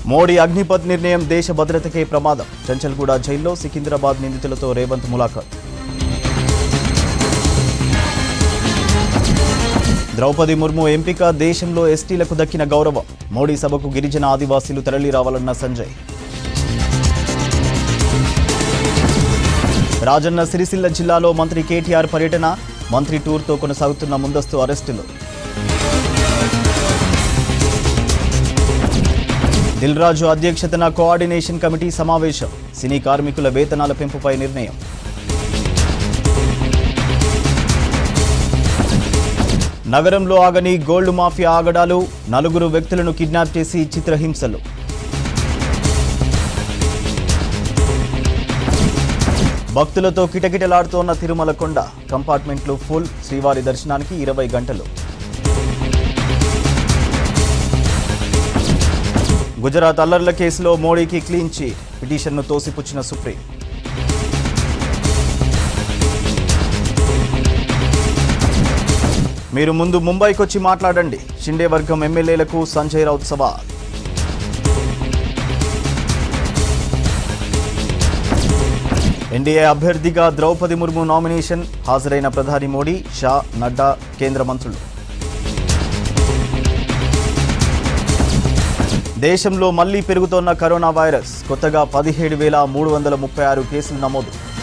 మోడీ అగ్నిపథ్ నిర్ణయం దేశ భద్రతకే ప్రమాదం. చంచల్గూడ జైల్లో సికింద్రాబాద్ నిందితులతో రేవంత్ ములాఖాత్. ద్రౌపది ముర్ము ఎంపిక దేశంలో ఎస్టీలకు దక్కిన గౌరవం. మోడీ సభకు గిరిజన ఆదివాసీలు తరలి రావాలన్న సంజయ్. రాజన్న సిరిసిల్ల జిల్లాలో మంత్రి కేటీఆర్ పర్యటన. మంత్రి టూర్తో కొనసాగుతున్న ముందస్తు అరెస్టులు. దిల్ రాజు అధ్యక్షతన కోఆర్డినేషన్ కమిటీ సమావేశం. సినీ కార్మికుల వేతనాల పెంపుపై నిర్ణయం. నగరంలో ఆగని గోల్డ్ మాఫియా ఆగడాలు. 4 వ్యక్తులను కిడ్నాప్ చేసి చిత్రహింసలు. భక్తులతో కిటకిటలాడుతోన్న తిరుమల కొండ. కంపార్ట్మెంట్లు ఫుల్. శ్రీవారి దర్శనానికి 20 గంటలు. గుజరాత్ అల్లర్ల కేసులో మోడీకి క్లీన్ చిట్. పిటిషన్ను తోసిపుచ్చిన సుప్రీం. మీరు ముందు ముంబైకొచ్చి మాట్లాడండి. షిండే వర్గం ఎమ్మెల్యేలకు సంజయ్ రౌత్ సవాల్. ఎన్డీఏ అభ్యర్థిగా ద్రౌపది ముర్ము నామినేషన్. హాజరైన ప్రధాని మోడీ, షా, నడ్డా, కేంద్ర మంత్రులు. దేశంలో మళ్లీ పెరుగుతోన్న కరోనా వైరస్. కొత్తగా 17,336 కేసులు నమోదు.